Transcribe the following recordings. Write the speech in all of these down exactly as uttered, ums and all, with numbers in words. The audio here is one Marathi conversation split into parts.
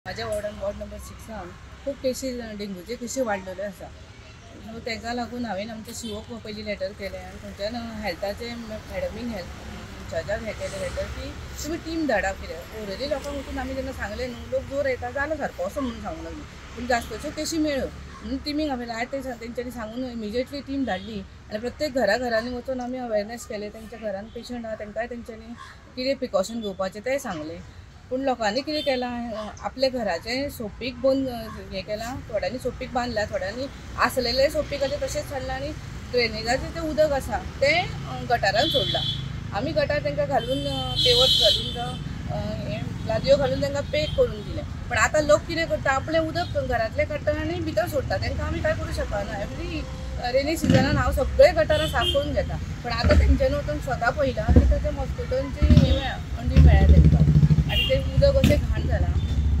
माझ्या वॉर्डान वॉर्ड नंबर सिक्सान खूप केसी डेंग्यूचे केसी वाडलेले आसा. सो ताका लागून हांवें आमच्या शिवोक पयलीं लेटर केलें आनी थंयच्यान हेल्थाचे मॅडमीक हेल्थ इन्चार्जाक हें केलें लेटर की तुमी टीम धाडा कितें ओरली लोकांक वचून आमी जेन्ना सांगलें न्हू लोक जोर येता जालो सारको असो म्हणून सांगूंक लागली पूण जास्तच्यो केसी मेळ्ळ्यो म्हणून टिमीक हांवें आयज ते तेंच्यांनी सांगून इमिजिएटली टीम धाडली आनी प्रत्येक घरा घरांनी वचून आमी अवेरनेस केलें. तेंच्या घरान पेशंट आहा तांकांय तेंच्यांनी कितें प्रिकॉशन घेवपाचें तें सांगलें. पूण लोकांनी कितें केलां आपल्या घराचें सोपीक बंद हें केलां. थोड्यांनी सोपीक बांदला, थोड्यांनी आसलेले सोपीकाचे तशेंच छाडलां आनी ड्रेनेजाचें तें उदक आसा तें गटारान सोडलां. आमी गटार तांकां घालून पेवर्स घालून हें लादयो घालून तांकां पॅक करून दिलें. पण आतां लोक कितें करता आपलें उदक घरांतलें काडटा आनी भितर सोडटा. तांकां आमी कांय करूं शकना. एवरी रेनी सिजनान हांव सगळे गटारां साफ करून घेता. पण आतां तेंच्यांनी वचून स्वता पळयलां की ताच्या मॉस्किटोंची हें मेळ्ळा अंडी मेळ्ळ्या तांकां आनी तें उदक अशें घाण जालां.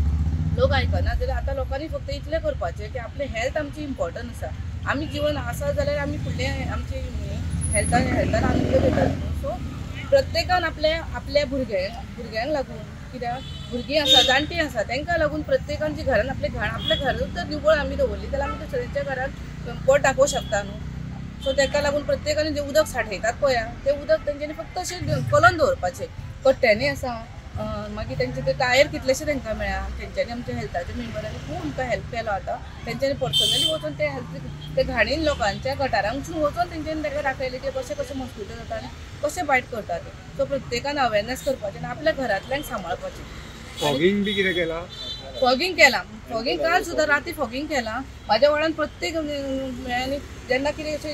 लोक आयकना जाल्यार आतां लोकांनी फक्त इतलें करपाचें की आपलें हेल्थ आमची इम्पॉर्टंट आसा. आमी जिवन आसा जाल्यार आमी फुडलें आमची हेल्थान हेल्थान आनंद घेतात. सो प्रत्येकान आपल्या आपल्या भुरग्यांक भुरग्यांक लागून कित्याक भुरगीं आसा जाणटी आसा तांकां लागून प्रत्येकान जी घरान आपलें घाण आपल्या घरांत जर निवळ आमी दवरली जाल्यार आमी दुसऱ्यांच्या घरान पोट दाखोवंक शकता न्हू. सो ताका लागून प्रत्येकान जें उदक साठयतात पळय तें उदक तेंच्यांनी फक्त अशें कलोन दवरपाचें. कट्ट्यांनी आसा मागीर तेंचे ते टायर कितलेशे तांकां मेळ्ळा. तेंच्यांनी आमच्या हेल्थाच्या मेंबरांनी खूब आमकां हेल्प केलो. आतां तेंच्यांनी पर्सनली वचून ते हेल्थ ते घाणीन लोकांच्या गटारांसून वचून तेंच्यांनी ताका दाखयलें की कशें कशें मॉस्किटो जाता आनी कशें बायट करता ते. सो प्रत्येकान अवेरनेस करपाचें आनी आपल्या घरांतल्यांक सांबाळपाचें. फॉगिंग बी कितें केलां? फॉगिंग केलां. फॉगिंग काल सुद्दां राती फॉगिंग केलां. म्हाज्या वाड्यान प्रत्येक मेळ्यांनी जेन्ना कितें अशें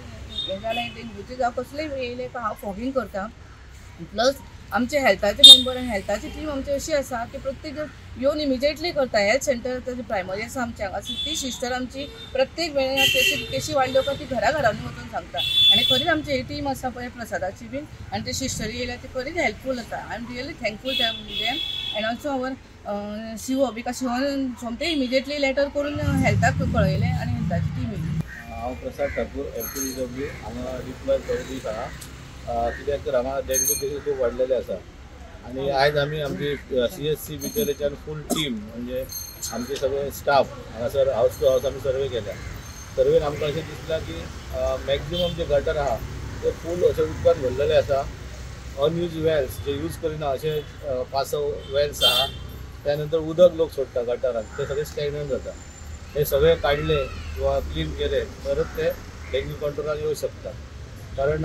हें जालें डेंग्यूचें जावं कसलेंय येयलें काय हांव फॉगिंग करतां. प्लस आमचे हेल्थाचे मेंबर आनी हेल्थाची टीम आमची अशी आसा की प्रत्येक येवन इमिजिएटली करता. हेल्थ सेंटर ताजी प्रायमरी आसा आमच्या हांगा ती सिस्टर आमची प्रत्येक वेळेर केसी केसी वाडल्यो काय ती घरा घरांनी वचून सांगता. आनी खरीच आमची ही टीम आसा पळय प्रसादाची बीन आनी ते सिस्टरी येयल्या ती खरीच हेल्पफूल आसा. I am really thankful them and also our शिवो बिकॉज शिवोन सोमतें इमिजिएटली लेटर करून हेल्थाक कळयलें आनी हेल्थाची टीम येयली. हांव प्रसाद ठाकूर एफपी डब्ल्यू हांगा रिप्लाय सर्वीस आहा. कित्याक तर हांगा डेंग्यू केसी खूब वाडलेले आसा आनी आयज आमी आमची सी एस सी बिचोलेच्यान फूल टीम म्हणजे आमचे सगळे स्टाफ हांगासर हावस टू हावस आमी सर्वे केल्या. सर्वेन आमकां अशें दिसलां की मॅक्झिमम जे गटर आहा ते फूल अशे उदकान भरलेले आसा. अनयूज वेल्स जे यूज करिना अशे पांच स वेल्स आहा. त्या नंतर उदक लोक सोडटा गटारांत ते सगळे स्टॅग्नंट जाता. हे सगळे काडले किंवा क्लीन केले तरच ते डेंग्यू कंट्रोलान येवंक शकता. कारण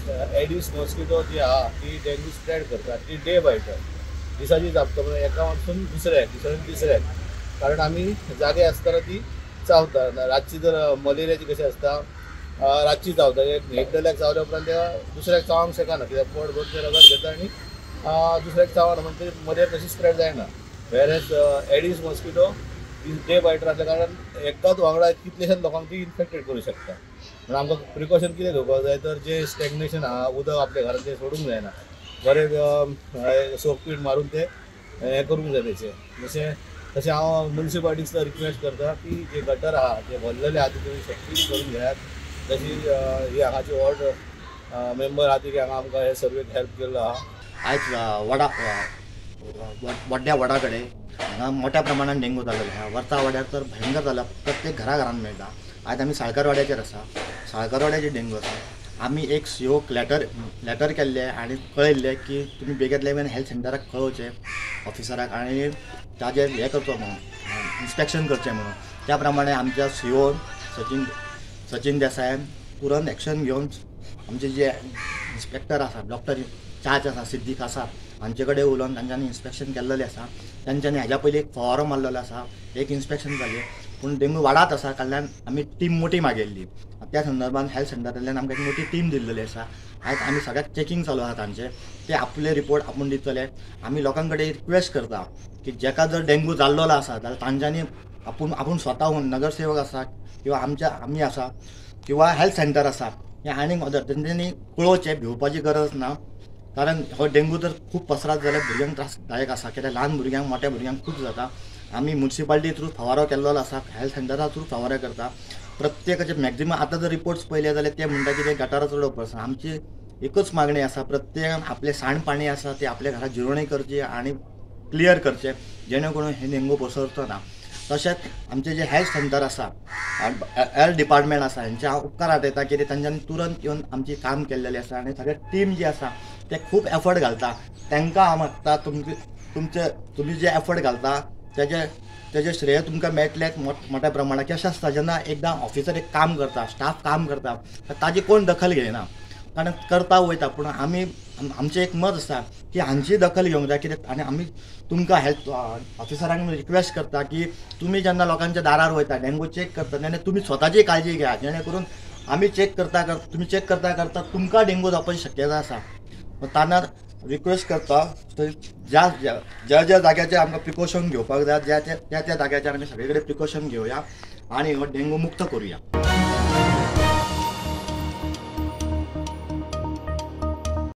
एडिस मॉस्किटो जी आहा ती डेंग्यू स्प्रेड करता. ती डे बायटर दिसाची चाबता म्हणजे एका वचून दुसऱ्याक दुसऱ्यान तिसऱ्याक. कारण आमी जागे आसतना ती चावता. रातची जर मलेरियाची कशी आसता रातची चावता. एक एकट्याक चावल्या उपरांत त्या दुसऱ्याक चावंक शकना कित्याक पोट भर ते रगत घेता आनी दुसऱ्याक चावना म्हणजे मलेरिया तशी स्प्रेड जायना. Whereas Aedes mosquito day biter आसल्या कारणान एकाच वांगडा कितलेशाच लोकांक ती इन्फेक्टेड करूं शकता. म्हणून आमकां प्रिकॉशन कितें घेवपाक जाय तर जे स्टॅग्नेशन आहा उदक आपल्या घरांत तें सोडूंक जायना. बरें सोप पीठ मारून तें हें करूंक जाय तेचें. जशें तशें हांव मुन्सिपाल्टीक सुद्दां रिक्वेस्ट करता की जे गटर आहा ते भरलेले आहा ते तुमी सक्तीच करून घेयात. जशी ही हांगाची वॉर्ड मेंबर आहा ती हांगा आमकां हे सर्वेक हेल्प केल्लो आहा. आयज वडा व्हड्या वडा कडेन हांगा मोठ्या प्रमाणात डेंग्यू जाल्लो आहा. वर्ता वाड्यार तर भयंकर जाला. प्रत्येक घरा घरान मेळटा. आयज आमी साळकार वाड्याचेर आसा. साळकार वाड्याचेर डेंग्यू आसा. आमी एक सीओक लेटर लेटर केल्ले आनी कळयल्लें की तुमी बेगीतल्या बेगीन हेल्थ सेंटराक कळोवचें ऑफिसराक आनी ताजेर हें करचो म्हणून इन्स्पेक्शन करचें म्हणून. त्या प्रमाणे आमच्या सीओन सचिन सचिन देसायान तुरंत एक्शन घेवन आमचे जे इन्स्पेक्टर आसा डॉक्टर चार्ज आसा सिद्दीक आसा हांचे कडेन उलोवन तांच्यांनी इन्स्पेक्शन केल्लेलें आसा. तांच्यांनी हाज्या पयलीं एक फवारो मारलेलो आसा. एक इन्स्पेक्शन जालें पूण डेंग्यू वाडत आसा कारणान आमी टीम मोठी मागयल्ली. त्या संदर्भान हेल्थ सेंटरांतल्यान आमकां एक मोठी टीम दिल्ली आसा. आयज आमी सगळ्याक चॅकींग चालू आहा तांचे. ते आपले रिपोर्ट आपूण दितले. आमी लोकां कडेन रिक्वेस्ट करता की जेका जर डेंग्यू जाल्लो आसा जाल्यार तांच्यांनी आपूण आपूण स्वताहून नगरसेवक आसा किंवा आमच्या आमी आसा किंवा हेल्थ सेंटर आसा हे आनीक अदर तेंच्यांनी कळोवचें. भिवपाची गरज ना. कारण हो डेंग्यू जर खूब पसरत जाल्यार भुरग्यांक त्रासदायक आसा. कित्याक ल्हान भुरग्यांक मोठ्या भुरग्यांक खूब जाता. आमी म्युन्सिपाल्टी थ्रू फवारो केल्लो आसा. हेल्थ सेंटरा थ्रू फवारो करता. प्रत्येकाचे मॅक्झिमम आतां जर रिपोर्ट्स पळयले जाल्यार ते म्हणटा की ते गटारां चडोवप आसा. आमची एकच मागणी आसा प्रत्येकान आपले सांडपाणी आसा ते आपल्या घरा जिरवणी करची आनी क्लियर करचे जेणे करून हे डेंगू पसरचो ना. तशेंच आमचे जे हेल्थ सेंटर आसा, हेल्थ डिपार्टमेंट आसा, हेंच्या उपकार आठयता की तांच्यांनी तुरंत येवन आमची काम केल्लेली आसा आनी सगळे टीम जी आसा ते खूब एफर्ट घालता. तांकां हांव मागता तुमचे तुमचे तुमी जे एफर्ट घालता तेजे तेजे श्रेय तुमकां मेळटलें मोठ्या प्रमाणात. कशें आसता जेन्ना एकदां ऑफिसर एक काम करता, स्टाफ काम करता, ताजी कोण दखल घेयना कारण करता वयता. पूण आमी आमचें एक मत आसा की हांची दखल घेवंक जाय कित्याक आनी आमी तुमकां हेल्थ ऑफिसरांक रिक्वेस्ट करता की तुमी जेन्ना लोकांच्या दारार वयता डेंगू चॅक करता तेन्ना तुमी स्वताची काळजी घेया जेणे करून आमी चॅक करता करता तुमी चॅक करता करता तुमकां डेंगू जावपाची शक्यता आसा. ताना रिक्वेस्ट करता ज्या ज्या ज्या जाग्याचेर आमकां प्रिकॉशन घेवपाक जाय त्या त्या त्या जाग्याचेर आमी सगळे कडेन प्रिकॉशन घेवया आनी हो डेंगू मुक्त करुया.